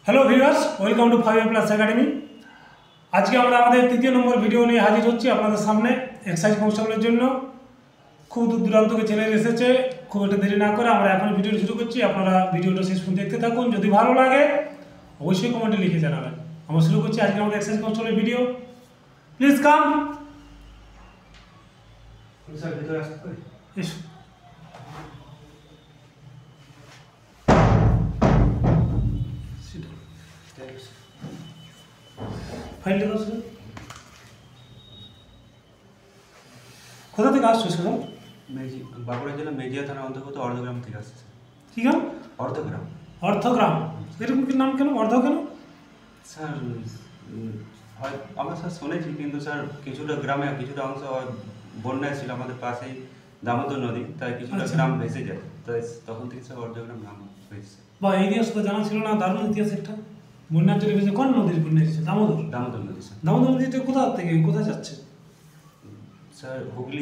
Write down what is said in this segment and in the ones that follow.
Hello viewers, welcome to 5A+ academy. আজকে আমরা আমাদের তৃতীয় নম্বর ভিডিও নিয়ে হাজির হচ্ছি আপনাদের সামনে। এক্সাইজ কনস্টেবলের জন্য খুব দূর দূরান্ত থেকে ছেলে এসেছে। খুব একটা দেরি না করে আমরা এখন ভিডিওটি শুরু করছি। আপনারা ভিডিওটা শেষ পর্যন্ত দেখতে থাকুন। যদি ভালো লাগে অবশ্যই কমেন্টে লিখে জানাবেন। আমরা শুরু করছি আজকে আমাদের এক্সাইজ কনস্টেবলের ভিডিও। Please come. স্যার ভিতরে আসতে পারি? এসো। ফাইলটা দাও স্যার। কোথা থেকে আসছো স্যার? বাঁকুড়া জেলা মেজিয়া থানার অন্তর্গত অর্ধগ্রাম থেকে আসছে স্যার। কি গ্রাম? অর্ধগ্রাম। অর্ধগ্রাম। এরকম কি নাম কেন, অর্ধ কেন? স্যার হয় আমরা স্যার শুনেছি, কিন্তু স্যার কিছুটা গ্রামে কিছুটা অংশ বন্যায় ছিল আমাদের পাশেই দামোদর নদী, তাই কিছুটা গ্রাম ভেসে যায়, তাই তখন থেকে স্যার অর্ধগ্রাম নাম হয়েছে। বা এই ইতিহাস তো জানা ছিল না, দারুণ ইতিহাস একটা। বন্যার জন্য ভেসে কোন নদীর বন্যা এসেছে? দামোদর। দামোদর নদী স্যার। দামোদর নদীটা কোথা থেকে কোথায় যাচ্ছে? স্যার হুগলি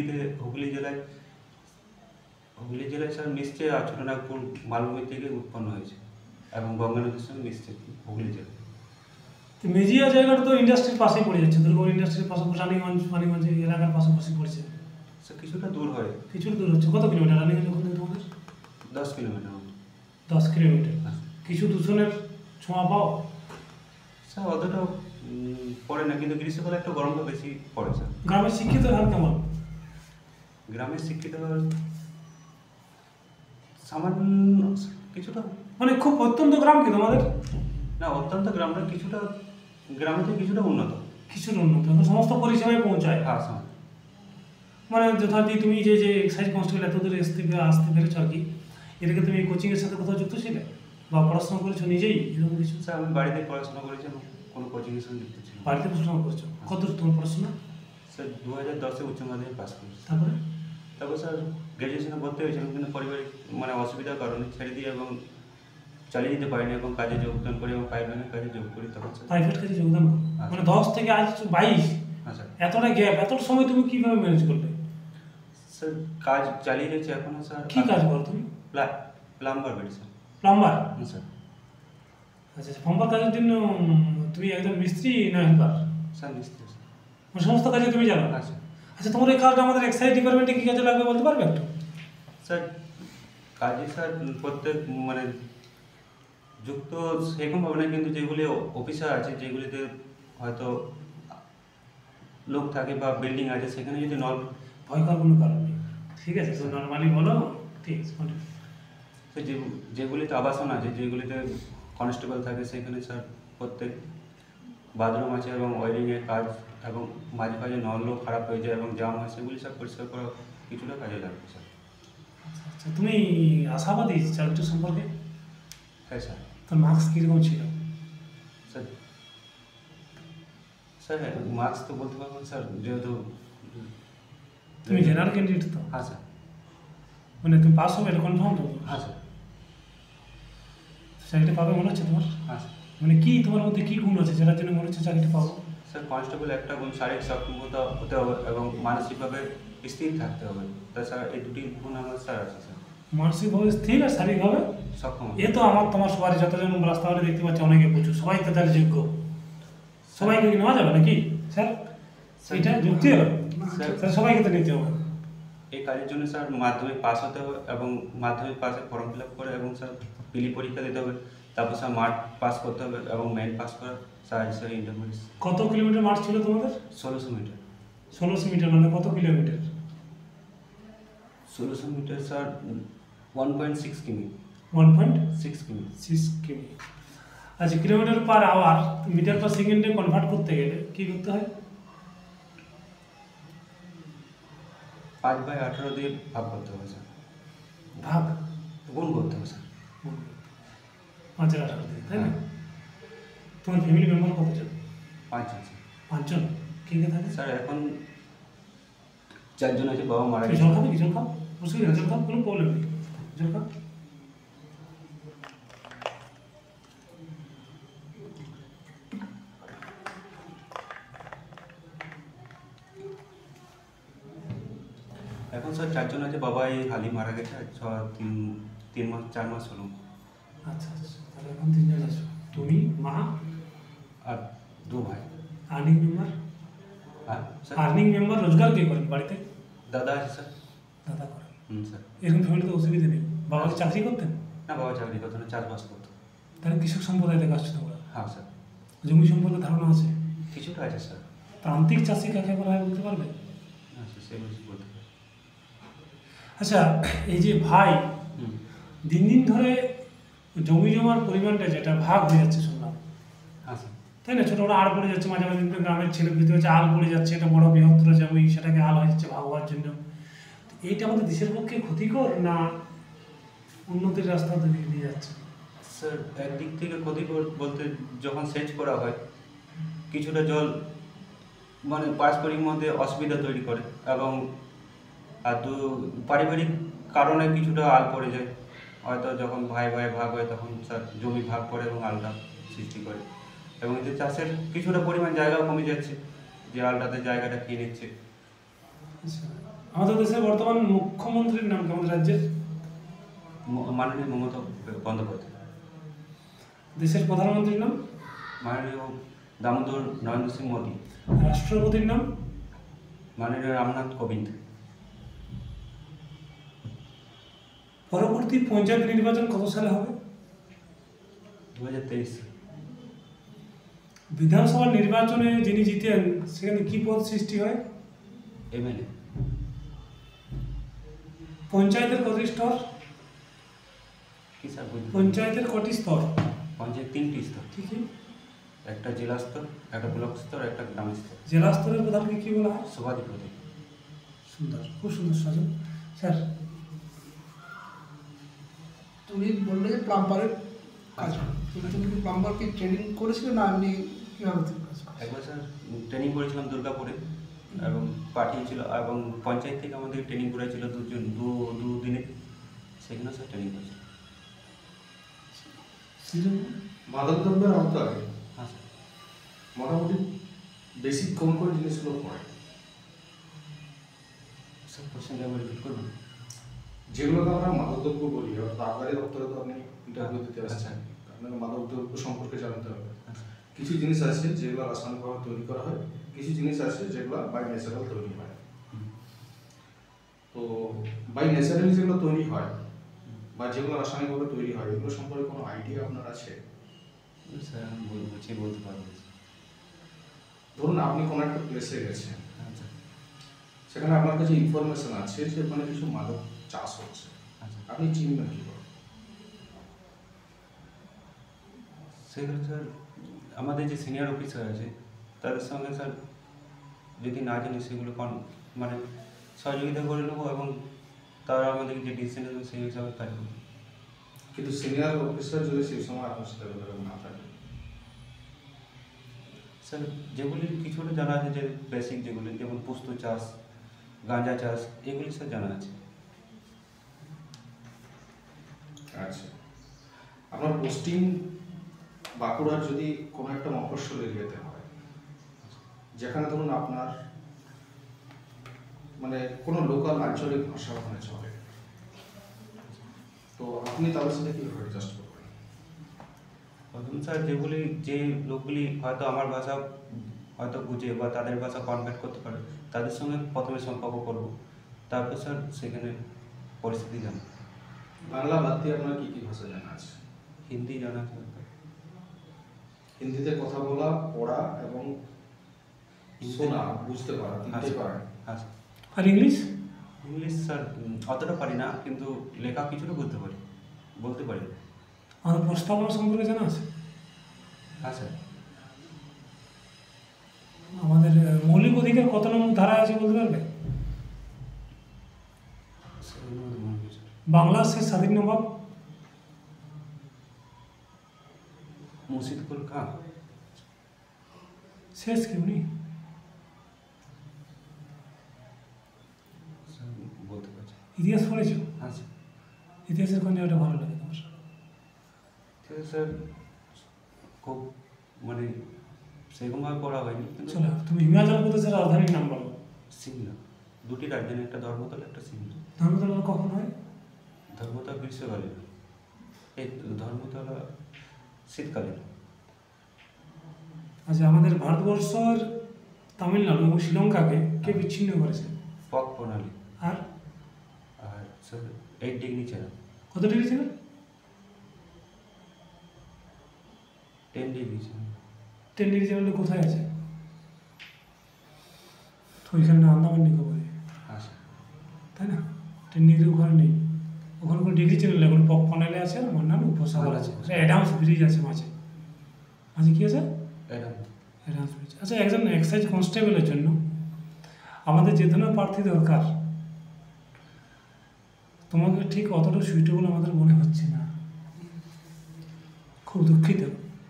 জেলায় স্যার মিশছে আর ছোটনাগপুর মালভূমি থেকে উৎপন্ন হয়েছে এবং গঙ্গা নদীর সঙ্গে মিশছে হুগলি জেলা। মেজিয়া জায়গাটা তো ইন্ডাস্ট্রির পাশেই পড়ে যাচ্ছে, দুর্গম ইন্ডাস্ট্রির পাশে, রানীগঞ্জ এলাকার পাশাপাশি পড়েছে। স্যার কিছুটা দূর হয়। কিছুটা দূর হচ্ছে। কত কিলোমিটার রানীগঞ্জ ওখান থেকে তোমাদের? 10 কিলোমিটার। 10 কিলোমিটার। কিছু দূষণের ছোঁয়া পাও? স্যার অতটা পড়ে না, কিন্তু গ্রীষ্মকালে একটু গরমটা বেশি পড়ে স্যার। গ্রামের শিক্ষিত হার কেমন? গ্রামের শিক্ষিত সামান্য কিছুটা, মানে খুব অত্যন্ত গ্রাম কি তোমাদের? না অত্যন্ত গ্রাম না, কিছুটা গ্রামের থেকে কিছুটা উন্নত। কিছুটা উন্নত, সমস্ত পরিষেবায় পৌঁছায়। হ্যাঁ স্যার। মানে যথারীতি তুমি যে এক্সাইজ কনস্টেবল এত দূরে আসতে পেরেছো আর কি, এটাকে তুমি কোচিংয়ের সাথে কোথাও যুক্ত ছিলে বা পড়াশোনা করেছো নিজেই এরকম কিছু? স্যার আমি বাড়িতে পড়াশোনা করেছি এবং কোনো কোচিংয়ের সঙ্গে যুক্ত ছিল। বাড়িতে পড়াশোনা করছো? কত তোমার পড়াশোনা? স্যার 2010-এ উচ্চ মাধ্যমিক পাস করেছি। তারপর স্যার গ্র্যাজুয়েশনে ভর্তি হয়েছিলাম, কিন্তু পারিবারিক অসুবিধার কারণে ছেড়ে দিয়ে এবং চালিয়ে যেতে পারিনি এবং কাজে যোগদান করি এবং পাইপলাইনের কাজে যোগ করি। তখন স্যার প্রাইভেট কাজে যোগদান করো? মানে 10 থেকে আজ 22? হ্যাঁ স্যার। এতটা গ্যাপ, এতটা সময় তুমি কিভাবে ম্যানেজ করলে? স্যার কাজ চালিয়ে যাচ্ছি এখনো স্যার। কি কাজ করো তুমি? প্লাম্বার বেড়ি স্যার। প্লাম্বার? হ্যাঁ স্যার। আচ্ছা, প্লাম্বার কাজের জন্য তুমি একজন মিস্ত্রি না হেল্পার? স্যার মিস্ত্রি স্যার। সমস্ত কাজে তুমি জানো? হ্যাঁ স্যার। আচ্ছা, তোমার এই কাজটা আমাদের এক্সাইজ ডিপার্টমেন্টে কি কাজে লাগবে বলতে পারবে একটু? স্যার কাজে স্যার প্রত্যেক যুক্ত সেরকম হবে না, কিন্তু যেগুলি অফিসার আছে, যেগুলিতে হয়তো লোক থাকে বা বিল্ডিং আছে, সেখানে যদি ভয় করার কোনো কারণ নেই। ঠিক আছে, তো নর্মালি বলো। ঠিক আছে, স্যার যেগুলিতে আবাসন আছে, যেগুলিতে কনস্টেবল থাকে, সেখানে স্যার প্রত্যেক বাথরুম আছে এবং ওয়ারিংয়ের কাজ এবং মাঝে মাঝে নলও খারাপ হয়ে যায় এবং জাম হয়, সেগুলি সব পরিষ্কার করা কিছুটা কাজে লাগবে স্যার। আচ্ছা, তুমি আশাবাদী চাকরিটা সম্পর্কে? হ্যাঁ স্যার। তোর মার্কস কীরকম ছিল? স্যার স্যার মার্কস তো বলতে পারবো স্যার, যেহেতু তুমি জেনারেল ক্যান্ডিডেট তো? হ্যাঁ স্যার। মানে তুমি পাস হবে এটা কনফার্ম তো? হ্যাঁ স্যার। চাকরিটা পাবে মনে হচ্ছে তোমার? হ্যাঁ স্যার। মানে কি তোমার মধ্যে কি গুণ আছে যেটার জন্য মনে হচ্ছে চাকরিটা পাবো? স্যার কনস্টেবল একটা গুণ শারীরিক সক্ষমতা হতে হবে এবং মানসিকভাবে স্থির থাকতে হবে। তা স্যার এই দুটি গুণ আমার স্যার আছে স্যার। মানসিকভাবে স্থির আর শারীরিকভাবে সক্ষম। এ তো আমার তোমার সবারই, যতজন রাস্তাঘাটে দেখতে পাচ্ছি অনেকে প্রচুর, সবাই তো তার যোগ্য। সবাইকে কি নেওয়া যাবে নাকি স্যার? এটা যুক্তি হবে স্যার, সবাইকে তো নিতে হবে। এই কাজের জন্য স্যার মাধ্যমিক পাস হতে হবে এবং মাধ্যমিক পাসে ফর্ম ফিল আপ করে এবং স্যার পিলি পরীক্ষা দিতে হবে, তারপর স্যার মাঠ পাস করতে হবে এবং মেন পাস করা স্যার স্যার ইন্টারমিডিয়েট। কত কিলোমিটার মাঠ ছিল তোমাদের? 1600 মিটার। 1600 মিটার মানে কত কিলোমিটার? 1600 মিটার স্যার 1.6 কিমি। 1.6 কিমি। 6 কিমি। আচ্ছা, kilometre per hour metre per সেকেন্ডে কনভার্ট করতে গেলে কি করতে হয়? 5/18 দিয়ে ভাগ করতে হবে স্যার। ভাগ? গুণ করতে হবে স্যার। 5/18 দিয়ে, তাই না? তোমার ফ্যামিলি মেম্বার কতজন? 5 জন স্যার। 5 জন? কে কে থাকে স্যার? এখন 4 জন আছে, বাবা মারা গেছে। জল খাবে কি? জল খাও, অসুবিধা, জল খাও, কোনো প্রবলেম নেই, জল খাও। এখন স্যার 4 জন আছে, বাবা এই হালি মারা গেছে, 3 মাস 4 মাস হলো। আচ্ছা আচ্ছা, তাহলে এখন 3 জন আছো, তুমি, মা? আর 2 ভাই। Earning member? আর স্যার আর্নিং মেম্বার রোজগার কে করেন বাড়িতে? দাদা আছে স্যার। দাদা করেন। স্যার এরকম ফ্যামিলিতে অসুবিধা নেই। বাবা কি চাকরি করতেন? না, বাবা চাকরি করতো না, চাষবাস করতো। তাহলে কৃষক সম্প্রদায় থেকে আসছে তোমরা? হ্যাঁ স্যার। জমি সম্পর্কে ধারণা আছে? কিছুটা আছে স্যার। প্রান্তিক চাষি কাকে বলা হয় বলতে পারবে? না স্যার, সেগুলো বলতে পারি। আচ্ছা, এই যে ভাই হুম। দিন দিন ধরে জমি জমার পরিমাণটা যেটা ভাগ হয়ে যাচ্ছে শুনলাম, হ্যাঁ স্যার। তাই না? ছোটো আল পড়ে যাচ্ছে, মাঝে মাঝে কিন্তু গ্রামের ছেলে ভিতরে হচ্ছে আল পড়ে যাচ্ছে, এটা বড় বৃহত্তর জমি, সেটাকে আল হয়ে যাচ্ছে ভাগ হওয়ার জন্য। তো এইটা আমাদের দেশের পক্ষে ক্ষতিকর না উন্নতির রাস্তা দিকে নিয়ে যাচ্ছে? স্যার একদিক থেকে ক্ষতিকর বলতে, যখন সেচ করা হয় কিছুটা জল মানে পারস্পরিক মধ্যে অসুবিধা তৈরি করে, এবং আর পারিবারিক কারণে কিছুটা আল পড়ে যায়। হয়তো যখন ভাই ভাই ভাগ হয় তখন স্যার জমি ভাগ করে এবং আলটা সৃষ্টি করে, এবং এতে চাষের কিছুটা পরিমাণ জায়গাও কমে যাচ্ছে, যে আলটাতে জায়গাটা খেয়ে নিচ্ছে। আচ্ছা, আমাদের দেশের বর্তমান মুখ্যমন্ত্রীর নাম কি আমাদের রাজ্যের? মাননীয় মমতা বন্দ্যোপাধ্যায়। দেশের প্রধানমন্ত্রীর নাম? মাননীয় দামোদর নরেন্দ্র সিং মোদী। রাষ্ট্রপতির নাম? মাননীয় রামনাথ কোবিন্দ। পরবর্তী পঞ্চায়েত নির্বাচন কত সালে হবে? 2023। বিধানসভা নির্বাচনে যিনি জিতেন সেখানে কি পদ সৃষ্টি হয়? এমএলএ। পঞ্চায়েতের কত স্তর? কি স্যার বলতে? পঞ্চায়েতের কটি স্তর? পঞ্চায়েত 3টি স্তর। ঠিকই। একটা জেলা স্তর, একটা ব্লক স্তর, একটা গ্রাম স্তর। জেলা স্তরের প্রধানকে কি বলা হয়? সভাধিপতি। সুন্দর, খুব সুন্দর সাজন। স্যার, তুমি বললে যে প্লাম্বারের কাজ হয়, তুমি কি প্লাম্বারকে ট্রেনিং করেছিলে না এমনি কীভাবে তুমি কাজ করো? একবার স্যার ট্রেনিং করেছিলাম দুর্গাপুরে, এবং পাঠিয়েছিল, এবং পঞ্চায়েত থেকে আমাদের ট্রেনিং করেছিল দুদিনে, সেখানে স্যার ট্রেনিং করেছিল। মাদক দ্রব্যের আওতায় হ্যাঁ স্যার। মোটামুটি বেসিক কোন কোন জিনিসগুলো পড়ে? স্যার কোশ্চেনটা আবার রিপিট করবেন? যেগুলোকে আমরা মাদক দ্রব্য বলি, অর্থাৎ আবগারি দপ্তরে তো আপনি ইন্টারভিউ দিতে আচ্ছা। আসছেন, আপনাকে মাদক দ্রব্য সম্পর্কে জানতে হবে। আচ্ছা। কিছু জিনিস আছে যেগুলো রাসায়নিকভাবে তৈরি করা হয়, কিছু জিনিস আছে যেগুলো বাই ন্যাচারাল তৈরি হয়। তো বাই ন্যাচারালি যেগুলো তৈরি হয় বা যেগুলো রাসায়নিকভাবে তৈরি হয়, এগুলো সম্পর্কে কোনো আইডিয়া আপনার আছে? স্যার আমি বলতে পারবো না। ধরুন আপনি কোনো একটা প্লেসে গেছেন, আচ্ছা। সেখানে আপনার কাছে ইনফরমেশন আছে যে ওখানে কিছু মাদক চাষ হচ্ছে, আচ্ছা। আপনি চিনবেন কি করে? সেগুলো স্যার আমাদের যে সিনিয়র অফিসার আছে তাদের সঙ্গে স্যার যদি না জানি সেগুলো মানে সহযোগিতা করে নেবো, এবং তারা আমাদের যে ডিসিশন নেবে সেই হিসাবে কাজ করবো। কিন্তু সিনিয়র অফিসার যদি সেই সময় আপনার সাথে যোগাযোগ না থাকে? স্যার যেগুলি কিছুটা জানা আছে, যে বেসিক যেগুলি, যেমন পোস্ত চাষ, গাঁজা চাষ, এগুলি স্যার জানা আছে। আচ্ছা, আপনার পোস্টিং বাঁকুড়ার যদি কোনো একটা মফস্বল এরিয়াতে হয়, যেখানে ধরুন আপনার মানে কোনো লোকাল আঞ্চলিক ভাষা ওখানে চলে, তো আপনি তাদের সাথে কীভাবে অ্যাডজাস্ট করবেন? প্রথম স্যার যে লোকগুলি হয়তো আমার ভাষা হয়তো বুঝে বা তাদের ভাষা কনভার্ট করতে পারে, তাদের সঙ্গে প্রথমে সম্পর্ক করব, তারপর স্যার সেখানে পরিস্থিতি জানা। বাংলা বাদ দিয়ে আপনার কী কী ভাষা জানা আছে? হিন্দি জানা আছে। হিন্দিতে কথা বলা, পড়া এবং শোনা, বুঝতে পারা, তিনটে পারেন? হ্যাঁ স্যার। আর ইংলিশ? ইংলিশ স্যার অতটা পারি না, কিন্তু লেখা কিছুটা বলতে পারি। আমার প্রস্তাবনা সম্পর্কে জানা আছে? হ্যাঁ স্যার। আমাদের মৌলিক অধিকার কত নম্বর ধারায় আছে বলতে পারবে? বাংলার শেষ স্বাধীন নবাব? মুর্শিদকুল খান। শেষ কি উনি? বলতে পারছি। ইতিহাস পড়েছ? হ্যাঁ স্যার। ইতিহাসের কোন জায়গাটা ভালো লাগে তোমার? ঠিক আছে স্যার, খুব মানে সেরকমভাবে পড়া হয়নি, কিন্তু চলো, তুমি হিমাচল প্রদেশের রাজধানীর নাম বলো। সিমলা। দুটি রাজধানী, একটা ধর্মতলা, একটা সিমলা। ধর্মতলা কখন হয়? ধর্মতলা গ্রীষ্মকালীন, এই ধর্মতলা শীতকালীন। আচ্ছা, আমাদের ভারতবর্ষের তামিলনাড়ু এবং শ্রীলঙ্কাকে কে বিচ্ছিন্ন করেছে? পক প্রণালী। আর আর স্যার 8 ডিগ্রি চ্যানেল। কত ডিগ্রি ছিল? 10 ডিগ্রি চ্যানেল। 10 ডিগ্রি চ্যানেলটা কোথায় আছে? তো ওইখানে আন্দামান নিকোবরে, আচ্ছা। তাই না? 10 ডিগ্রি ওখানে নেই, ওখানে কোনো ডিগ্রি চ্যানেল নেই, ওখানে পক প্রণালী আছে আর অন্যান্য উপসাগর আছে। অ্যাডামস ব্রিজ আছে মাঝে মাঝে, কি আছে? Adam's Bridge. আচ্ছা, একজন এক্সাইজ কনস্টেবলের জন্য আমাদের যে ধরনের প্রার্থী দরকার, তোমাকে ঠিক অতটা সুইটেবল আমাদের মনে হচ্ছে না। খুব দুঃখিত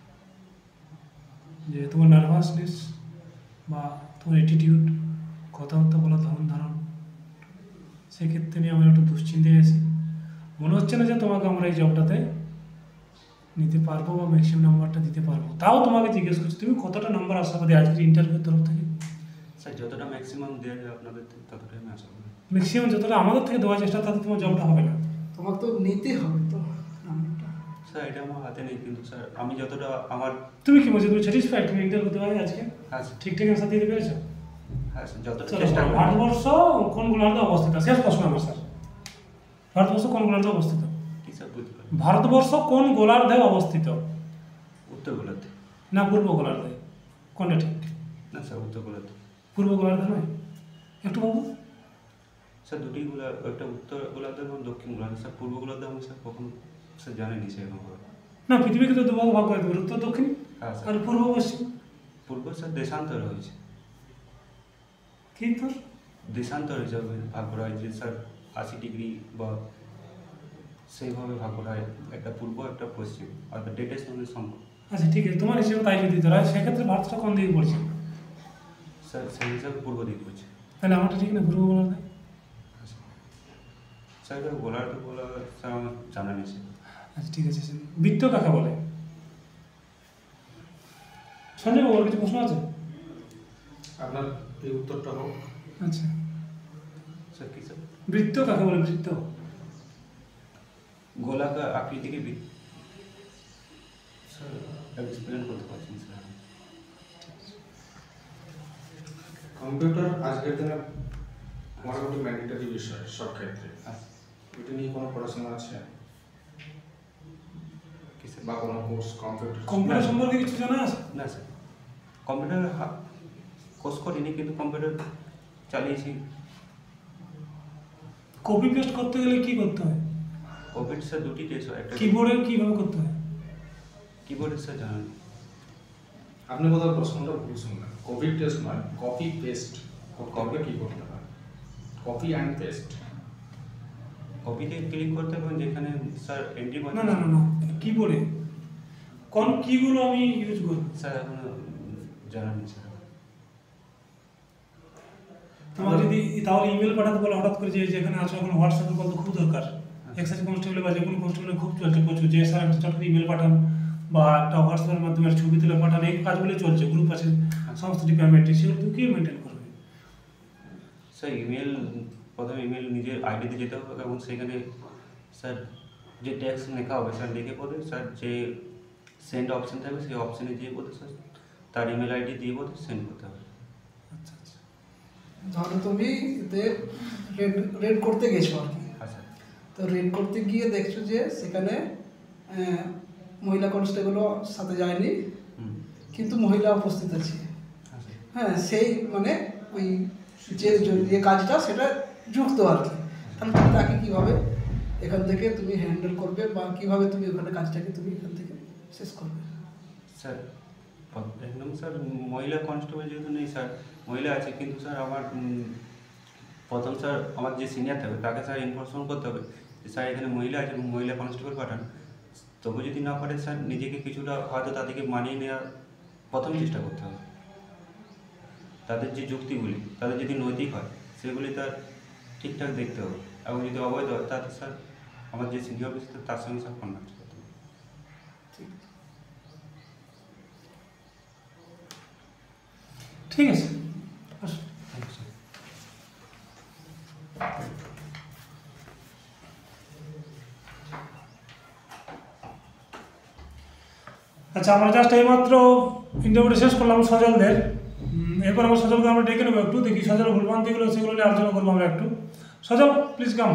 যে তোমার নার্ভাসনেস বা তোমার অ্যাটিটিউড, কথাবার্তা বলার ধারণ, সেক্ষেত্রে নিয়ে আমরা একটু দুশ্চিন্তায় আছি। মনে হচ্ছে না যে তোমাকে আমরা এই জবটাতে নিতে পারবো বা ম্যাক্সিমাম নাম্বারটা দিতে পারবো। তাও তোমাকে জিজ্ঞেস করছি, তুমি কতটা নাম্বার আশাবাদী আজকের ইন্টারভিউর তরফ থেকে? স্যার যতটা ম্যাক্সিমাম দেওয়া যায় আপনাদের থেকে ততটাই আমি আশা করি। ম্যাক্সিমাম যতটা আমাদের থেকে দেওয়ার চেষ্টা, তাতে তোমার জবটা হবে না। তোমাকে তো নিতে হবে তো নাম্বারটা। স্যার এটা আমার হাতে নেই, কিন্তু স্যার আমি যতটা আমার। তুমি কি বলছো, তুমি স্যাটিসফাইড তুমি ইন্টারভিউ দেওয়া আজকে হ্যাঁ স্যার। ঠিকঠাক অ্যান্সার দিতে পেরেছো? হ্যাঁ স্যার, যতটা চলো, চেষ্টা করি। ভারতবর্ষ কোন গোলার্ধে অবস্থিত? শেষ প্রশ্ন আমার স্যার, ভারতবর্ষ কোন গোলার্ধে অবস্থিত? কি স্যার বুঝতে পারি? ভারতবর্ষ কোন গোলার্ধে অবস্থিত? উত্তর গোলার্ধে। না পূর্ব গোলার্ধে? কোনটা ঠিক? না স্যার, উত্তর গোলার্ধে। পূর্ব গোলার্ধে নয়? একটু বাবু, স্যার দুটি গোলার্ধ, একটা উত্তর গোলার্ধে এবং দক্ষিণ গোলার্ধে। স্যার পূর্ব গোলার্ধে আমি স্যার কখনো স্যার জানিনি সেরকমভাবে। না পৃথিবীকে তো দুভাগ ভাগ করে দেবে, উত্তর দক্ষিণ হ্যাঁ স্যার। আর পূর্ব পশ্চিম। পূর্ব স্যার দেশান্তর হয়েছে, কি তোর? দেশান্তর হিসাবে ভাগ করা হয় যে স্যার 80 ডিগ্রি বা সেইভাবে ভাগ করা হয়, একটা পূর্ব একটা পশ্চিম, আর ডেটের সঙ্গে সম্পর্ক। আচ্ছা ঠিক আছে, তোমার হিসেবে তাই যদি ধরা হয়, সেক্ষেত্রে ভারতটা কোন দিকে পড়ছে? স্যার সেই হিসাবে পূর্ব দিক পড়ছে। তাহলে আমারটা ঠিক না, পূর্ব গোলার্ধে? স্যার এটা গোলার্ধ বলা স্যার আমার জানা নেই স্যার। আচ্ছা ঠিক আছে। বৃত্ত কাকে বলে? সঞ্জয় বাবুর কিছু প্রশ্ন আছে? আপনার এই উত্তরটা হোক। আচ্ছা, স্যার কি স্যার? বৃত্ত কাকে বলে? বৃত্ত গোলাকার আকৃতিকে স্যার এক্সপ্লেন করতে পারছি না স্যার। কম্পিউটার আজকের দিনে মোটামুটি ম্যান্ডেটরি বিষয় সব ক্ষেত্রে। এটা নিয়ে কোনো পড়াশোনা আছে কি স্যার? বা কোনো কোর্স কম্পিউটার? কম্পিউটার সম্পর্কে কিছু জানা আছে? না স্যার, কম্পিউটার কোর্স করিনি, কিন্তু কম্পিউটার চালিয়েছি। কপি পেস্ট করতে গেলে কি করতে হয়? কোভিড স্যার দুটি টেস্ট হয়, একটা কিবোর্ডে কিভাবে করতে হয়? কিবোর্ডে স্যার জানেন। আপনি বোধহয় প্রশ্নটা ভুল শুনলেন। কোভিড টেস্ট নয়, কপি পেস্ট। কপি কি করতে হয়? Copy and paste. কপিতে ক্লিক করতে হবে যেখানে স্যার এন্ট্রি না না না না, কিবোর্ডে কোন কিগুলো আমি ইউজ করব? স্যার এখন জানা নেই স্যার। তোমার যদি তাহলে ইমেল পাঠাতে বলে হঠাৎ করে, যে যেখানে আছো এখন হোয়াটসঅ্যাপের কল তো খুব দরকার, এক্সাইজ কনস্টেবল বা যে কোনো কনস্টেবলে খুব চলছে প্রচুর, যে স্যার একটা চট করে ইমেল পাঠান বা একটা হোয়াটসঅ্যাপের মাধ্যমে ছবি তুলে পাঠান, এই কাজগুলো চলছে, গ্রুপ আছে সমস্ত ডিপার্টমেন্টে, সেগুলো তুমি কি মেনটেন করবে? স্যার ইমেল, প্রথমে ইমেল নিজের আইডিতে যেতে হবে এবং সেখানে স্যার যে ট্যাক্স লেখা হবে স্যার লিখে পড়ে স্যার যে সেন্ড অপশন থাকবে সেই অপশনে দিয়ে বলতে স্যার তার ইমেল আইডি দিয়ে বলতে সেন্ড করতে হবে। আচ্ছা আচ্ছা। ধরো তুমি এতে রেড করতে গেছো আর কি, আচ্ছা তো রেড করতে গিয়ে দেখছো যে সেখানে মহিলা কনস্টেবলও সাথে যায়নি, হুম কিন্তু মহিলা উপস্থিত আছে। আচ্ছা হ্যাঁ, সেই মানে ওই যে কাজটা সেটা যুক্ত আর কি। তাহলে তুমি তাকে কীভাবে এখান থেকে তুমি হ্যান্ডেল করবে বা কীভাবে তুমি ওখানে কাজটাকে তুমি এখান থেকে শেষ করবে? স্যার একদম স্যার মহিলা কনস্টেবল যেহেতু নেই স্যার, মহিলা আছে কিন্তু স্যার আমার প্রথম স্যার আমার যে সিনিয়র থাকবে তাকে স্যার ইনফরমেশন করতে হবে যে স্যার এখানে মহিলা আছে এবং মহিলা কনস্টেবল পাঠান। তবু যদি না পারে স্যার নিজেকে কিছুটা হয়তো তাদেরকে মানিয়ে নেওয়ার প্রথম চেষ্টা করতে হবে। তাদের যে যুক্তিগুলি তাদের যদি নৈতিক হয় সেগুলি তার ঠিকঠাক দেখতে হবে, এবং যদি অবৈধ হয় তাতে স্যার আমার যে সিনিয়র অফিসার তার সঙ্গে স্যার কন্ট্যাক্ট করতে হবে। ঠিক আছে, আসো। Thank you sir. আচ্ছা, আমরা জাস্ট এইমাত্র ইন্টারভিউটা শেষ করলাম সজলদের। এরপর আমরা সজলকে আমরা ডেকে নেবো একটু, দেখি সজল ভুলভ্রান্তিগুলো সেগুলো নিয়ে আলোচনা করবো আমরা একটু। Sajal, please come.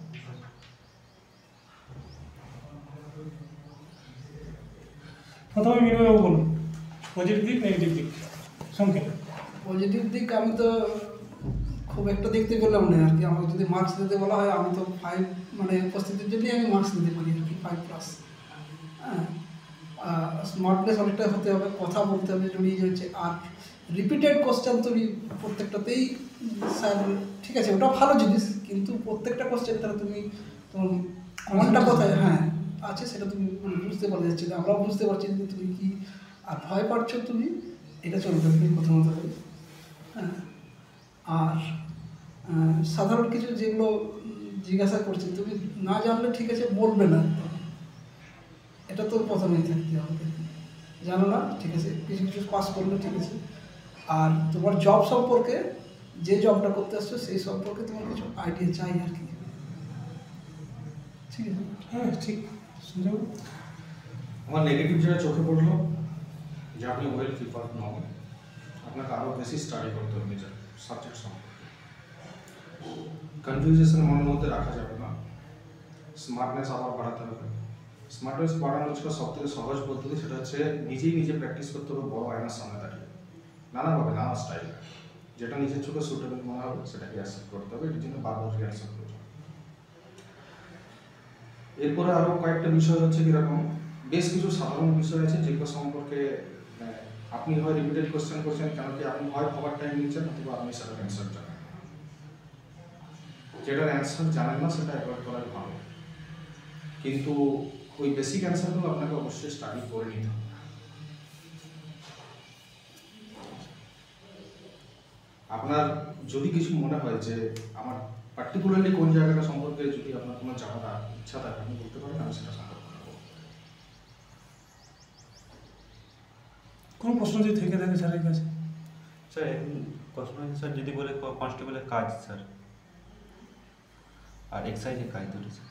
প্রথমে মিনিমাম বলুন, পজিটিভ দিক নেগেটিভ দিক সংক্ষেপে। পজিটিভ দিক আমি তো খুব একটা দেখতে পেলাম না আর কি। আমার যদি মার্কস দিতে বলা হয়, আমি তো 5 মানে উপস্থিতির জন্যই আমি মার্কস দিতে পারি আর কি, 5+। হ্যাঁ, স্মার্টনেস অনেকটা হতে হবে, কথা বলতে হবে জড়িয়ে যাচ্ছে। আর রিপিটেড কোশ্চেন তুমি প্রত্যেকটাতেই স্যার ঠিক আছে, ওটা ভালো জিনিস, কিন্তু প্রত্যেকটা কোশ্চেন তারা তুমি তোমার মনটা কোথায় হ্যাঁ আছে সেটা তুমি মানে বুঝতে পারা যাচ্ছে না। আমরাও বুঝতে পারছি যে তুমি কি আর ভয় পাচ্ছ তুমি, এটা চলবে তুমি প্রথমত। হ্যাঁ, আর সাধারণ কিছু যেগুলো জিজ্ঞাসা করছে তুমি না জানলে ঠিক আছে বলবে না, এটা তো প্রথমেই থাকতে হবে। জানো না ঠিক আছে, কিছু কিছু পাস করলে ঠিক আছে। আর তোমার জব সম্পর্কে, যে জবটা করতে আসছো সেই সম্পর্কে তোমার কিছু আইডিয়া চাই আর কি, ঠিক আছে? হ্যাঁ ঠিক। সুযোগ আমার নেগেটিভ যেটা চোখে পড়লো যে আপনি ওয়েল প্রিপার্ড নন, আপনাকে আরও বেশি স্টাডি করতে হবে নিজের সাবজেক্ট সম্পর্কে। কনফিউজেশন মনের মধ্যে রাখা যাবে না, স্মার্টনেস আবার বাড়াতে হবে। স্মার্টনেস বাড়ানোর জন্য সবথেকে সহজ পদ্ধতি সেটা হচ্ছে নিজে প্র্যাকটিস করতে হবে বড় আয়নার সামনে দাঁড়িয়ে, নানাভাবে নানা স্টাইলে, যেটা নিজের চোখে সুটেবল মনে হবে সেটাকে অ্যাকসেপ্ট করতে হবে। এর জন্য বারবার রিহার্সাল করতে হবে। এরপরে আরও কয়েকটা বিষয় হচ্ছে কীরকম, বেশ কিছু সাধারণ বিষয় আছে যেগুলো সম্পর্কে আপনি হয় রিপিটেড কোশ্চেন করছেন, কেন কি আপনি হয় কভার টাইম নিচ্ছেন অথবা আপনি সেটার অ্যান্সার জানেন। যেটার অ্যান্সার জানেন না সেটা অ্যাভয়েড করাই ভালো, কিন্তু ওই বেসিক অ্যান্সারগুলো আপনাকে অবশ্যই স্টাডি করে নিতে হবে। আপনার যদি কিছু মনে হয় যে আমার পার্টিকুলারলি কোন জায়গাটা সম্পর্কে যদি আপনার কোনো জানার ইচ্ছা থাকে আপনি বলতে পারেন, আমি সেটা সম্পর্কে করবো। কোনো প্রশ্ন যদি থেকে থাকে স্যারের কাছে? স্যার এখন প্রশ্ন আছে স্যার, যদি বলে কনস্টেবলের কাজ স্যার আর এক্সাইজের কাজ দুটো স্যার।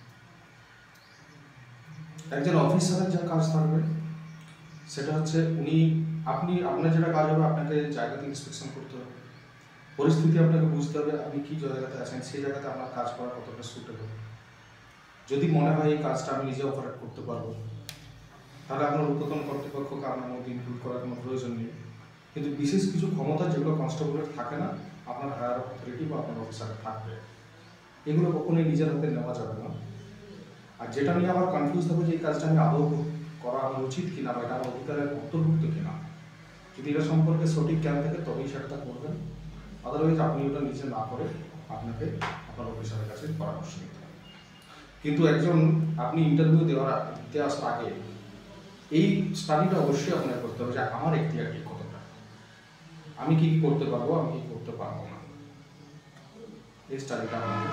একজন অফিসারের যা কাজ থাকবে সেটা হচ্ছে আপনার যেটা কাজ হবে, আপনাকে জায়গাতে ইন্সপেকশন করতে হবে, পরিস্থিতি আপনাকে বুঝতে হবে, আপনি কী জায়গাতে আছেন সেই জায়গাতে আপনার কাজ করা কতটা সুটেবল। যদি মনে হয় এই কাজটা আমি নিজে অপারেট করতে পারবো, তাহলে আপনার ঊর্ধ্বতন কর্তৃপক্ষকে আপনার মধ্যে ইনক্লুড করার কোনো প্রয়োজন নেই। কিন্তু বিশেষ কিছু ক্ষমতা যেগুলো কনস্টেবলের থাকে না, আপনার হায়ার অথরিটি বা আপনার অফিসারের থাকবে, এগুলো কখনোই নিজের হাতে নেওয়া যাবে না। আর যেটা নিয়ে আবার কনফিউজ থাকবে যে এই কাজটা আমি আদৌ করা আমার উচিত কিনা বা এটা আমার অধিকারের অন্তর্ভুক্ত কিনা, যদি এটা সম্পর্কে সঠিক জ্ঞান থাকে তবেই সেটা করবেন। আদারওয়াইজ আপনি ওটা নিজে না করে আপনাকে আপনার অফিসারের কাছে পরামর্শ নিতে হবে। কিন্তু আপনি ইন্টারভিউ দিতে আসার আগে এই স্টাডিটা অবশ্যই আপনাকে করতে হবে যে আমার এখতিয়ার কতটা, আমি কি করতে পারবো, আমি কি করতে পারবো না, এই স্টাডিটা আপনাকে।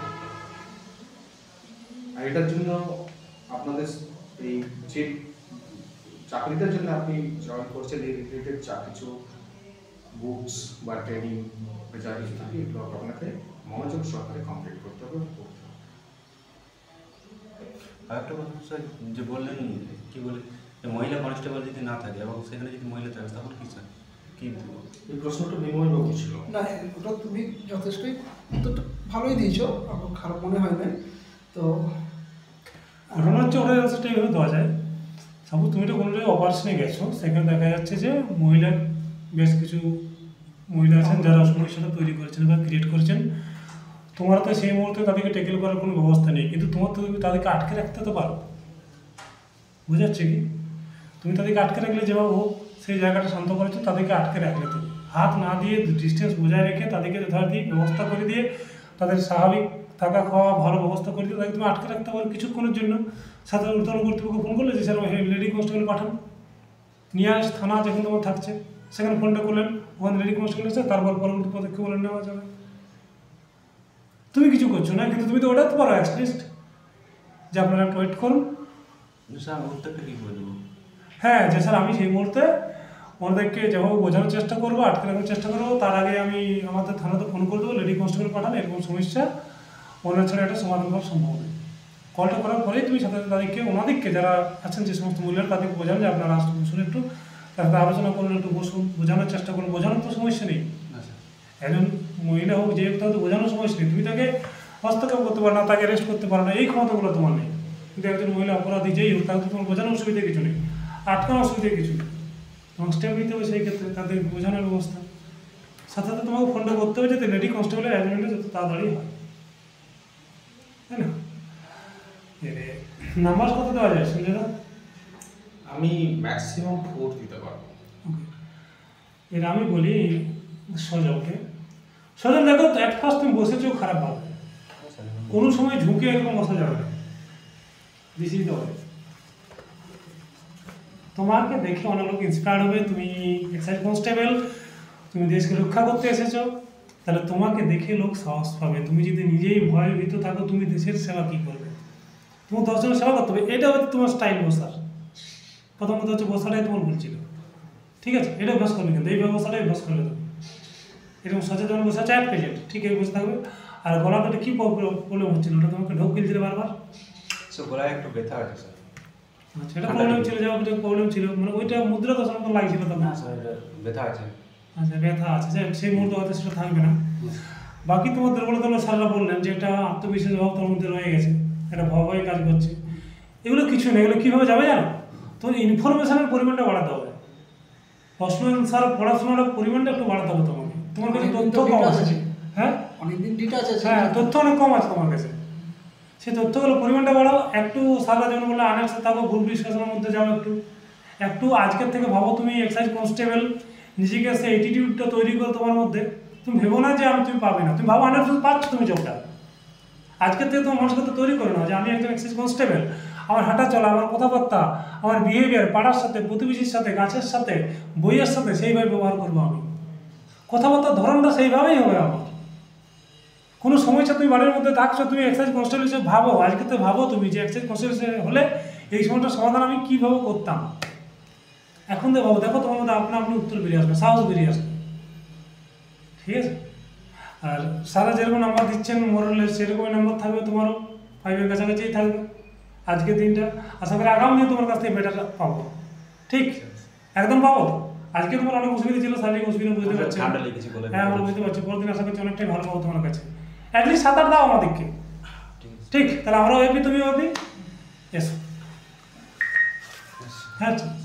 আর এটার জন্য আপনাদের এই যে চাকরিটার জন্য আপনি জয়েন করছেন এই রিলেটেড যা কিছু বুকস বা ট্রেনিং বা যা কিছু থাকে এগুলো আপনাকে মনোযোগ সহকারে কমপ্লিট করতে হবে। আর একটা কথা স্যার, যে বললেন কি বলে মহিলা কনস্টেবল যদি না থাকে এবং সেখানে যদি মহিলা থাকে তখন কি স্যার কি এই প্রশ্নটা বিময়বাবু ছিল না, ওটা তুমি যথেষ্টই উত্তরটা ভালোই দিয়েছো, আমার খারাপ মনে হয় না। তো ঘটনা হচ্ছে ওটা অ্যান্সারটা এইভাবে দেওয়া যায়। সাপোজ তুমি তো কোনো জায়গায় অপারেশনে গেছো, সেখানে দেখা যাচ্ছে যে মহিলার বেশ কিছু মহিলা আছেন যারা সমস্যাটা তৈরি করেছেন বা ক্রিয়েট করেছেন। তোমার তো সেই মুহূর্তে তাদেরকে টেকেল করার কোনো ব্যবস্থা নেই, কিন্তু তোমার তো তাদেরকে আটকে রাখতে তো পারো। বুঝা যাচ্ছে কি? তুমি তাদেরকে আটকে রাখলে যেভাবে হোক সেই জায়গাটা শান্ত করেছো, তাদেরকে আটকে রাখলে তুমি হাত না দিয়ে ডিস্টেন্স বজায় রেখে তাদেরকে যথারীতি ব্যবস্থা করে দিয়ে তাদের স্বাভাবিক থাকা খাওয়া ভালো ব্যবস্থা করে দিয়ে তাদেরকে তুমি আটকে রাখতে পারো কিছুক্ষণের জন্য। সাথে ঊর্ধ্বতন কর্তৃপক্ষ ফোন করলে যে স্যার লেডি কনস্টেবল পাঠান, নিয়ে আস থানা যেখানে তোমার থাকছে সেখানে ফোনটা করলেন, ওখানে লেডি কনস্টেবল এসে তারপর পরবর্তী পদক্ষেপ বলে নেওয়া যাবে। তুমি কিছু করছো না, কিন্তু তুমি তো ওটা তো পারো অ্যাটলিস্ট যে আপনারা একটা ওয়েট করুন। স্যার আমি উত্তরটা কী করে দেবো? হ্যাঁ, যে স্যার আমি সেই মুহূর্তে ওনাদেরকে যেভাবে বোঝানোর চেষ্টা করবো, আটকে রাখার চেষ্টা করবো, তার আগে আমি আমাদের থানাতে ফোন করে দেবো, লেডি কনস্টেবল পাঠান, এরকম সমস্যা ওনার ছাড়া এটা সমাধান করা সম্ভব নেই। কলটা করার পরেই তুমি সাথে সাথে তাদেরকে ওনাদেরকে যারা আছেন যে সমস্ত মহিলারা তাদেরকে বোঝান যে আপনারা আসতে বসুন, একটু তার সাথে আলোচনা করুন, একটু বসুন, বোঝানোর চেষ্টা করুন। বোঝানোর তো সমস্যা নেই, আচ্ছা একজন মহিলা হোক যে তাকে তো বোঝানোর সমস্যা নেই। তুমি তাকে হস্তক্ষেপ করতে পারো না, তাকে রেস্ট করতে পারো না, এই ক্ষমতাগুলো তোমার নেই। কিন্তু একজন মহিলা অপরাধী যেই হোক তাকে তো তোমার বোঝানোর অসুবিধা কিছু নেই, আটকানোর অসুবিধা কিছু নেই। তোমার স্টেপ নিতে হবে সেই ক্ষেত্রে তাদের বোঝানোর ব্যবস্থা। সাথে সাথে তোমাকে ফোনটা করতে হবে যাতে লেডি কনস্টেবলের অ্যারেঞ্জমেন্টে যত তাড়াতাড়ি হয়, তাই না? নাম্বার কত দেওয়া যায় সঞ্জয় দা? আমি ম্যাক্সিমাম 4 দিতে পারবো। ওকে, এর আমি বলি সজলকে, সজল দেখো অ্যাট ফার্স্ট তুমি বসেছো খারাপ ভালো, কোনো সময় ঝুঁকে এরকম বসা যাবে না। This is the way. তোমাকে দেখে অনেক লোক ইন্সপায়ার্ড হবে, তুমি এক্সাইজ কনস্টেবল, তুমি দেশকে রক্ষা করতে এসেছো, তাহলে তোমাকে দেখে লোক সাহস পাবে। তুমি যদি নিজেই ভয় ভীত থাকো, তুমি দেশের সেবা কী করবে? তোমার 10 জনের সেবা করতে হবে, এটা হচ্ছে তোমার স্টাইল বসার। প্রথমত হচ্ছে বসাটাই তোমার ভুল ছিল, ঠিক আছে? এটা অভ্যাস করবে, কিন্তু এই ব্যবস্থাটাই অভ্যাস করলে তুমি এরকম সচেতন বসে আছে, প্রেজেন্ট ঠিক এই বসে থাকবে। আর গলাতে কী প্রবলেম হচ্ছিল, ওটা তোমাকে ঢোক গিলছিল বারবার। স্যার গলায় একটু ব্যথা আছে স্যার। আচ্ছা, এটা প্রবলেম ছিল, যাওয়া প্রবলেম ছিল, মানে ওইটা মুদ্রা দশার মতো লাগছিল তখন। না স্যার এটা ব্যথা আছে। আচ্ছা, ব্যথা আছে, সেই মুহূর্তে হয়তো সেটা থাকবে না। বাকি তোমার দুর্বলতা হলো স্যাররা বললেন যে এটা আত্মবিশ্বাস অভাব তোমার মধ্যে রয়ে গেছে, এটা ভয় কাজ করছে। এগুলো কিছু নেই, এগুলো কীভাবে যাবে জানো? তোমার ইনফরমেশনের পরিমাণটা বাড়াতে হবে, প্রশ্ন অ্যান্সার পড়াশোনার পরিমাণটা একটু বাড়াতে হবে তোমাকে। তোমার কাছে তথ্য কম আছে, হ্যাঁ অনেকদিন ডিটেলস আছে। হ্যাঁ, তথ্য অনেক কম আছে তোমার কাছে, সেই তথ্যগুলো পরিমাণটা বাড়াও। একটু সারা যেমন বললে আনার্সে থাকো, গ্রুপ ডিসকাশনের মধ্যে যাও, একটু একটু আজকের থেকে ভাবো তুমি এক্সাইজ কনস্টেবল, নিজেকে সেই অ্যাটিটিউডটা তৈরি করো তোমার মধ্যে। তুমি ভেবো না যে তুমি পাবে না, তুমি ভাবো 100% পাচ্ছ তুমি জবটা। আজকের থেকে তোমার মানুষকে তো তৈরি করে না যে আমি একজন এক্সাইজ কনস্টেবল, আমার হাঁটা চলা, আমার কথাবার্তা, আমার বিহেভিয়ার পাড়ার সাথে, প্রতিবেশীর সাথে, গাছের সাথে, বইয়ের সাথে সেইভাবে ব্যবহার করবো আমি। কথাবার্তার ধরনটা সেইভাবেই হবে আমার। কোনো সমস্যা তুমি বাড়ির মধ্যে থাকছো, তুমি এক্সাইজ কনস্টেবল হিসেবে ভাবো, আজকে তো ভাবো তুমি যে এক্সাইজ কনস্টেবল হলে এই সময়টার সমাধান আমি কীভাবে করতাম। এখন তো ভাবো, দেখো তোমার মধ্যে আপনি উত্তর বেরিয়ে আসবে, সাহস বেরিয়ে আসবে, ঠিক আছে? আর সারা যেরকম নাম্বার দিচ্ছেন মোরালে, সেরকমই নাম্বার থাকবে তোমারও, 5-এর কাছাকাছিই থাকবে আজকের দিনটা। আশা করি আগামী দিন তোমার কাছ থেকে বেটার পাবো, ঠিক একদম পাবো। আজকে তোমার অনেক অসুবিধা ছিল, শারীরিক অসুবিধা বুঝতে পারছি, হ্যাঁ আমরা বুঝতে পারছি। পরের দিন আশা করছি অনেকটাই ভালো পাবো তোমার কাছে, অ্যাটলিস্ট 7-8 দাও আমাদেরকে, ঠিক? তাহলে আমরাও হ্যাপি, তুমিও হ্যাপি, এসো। হ্যাঁ।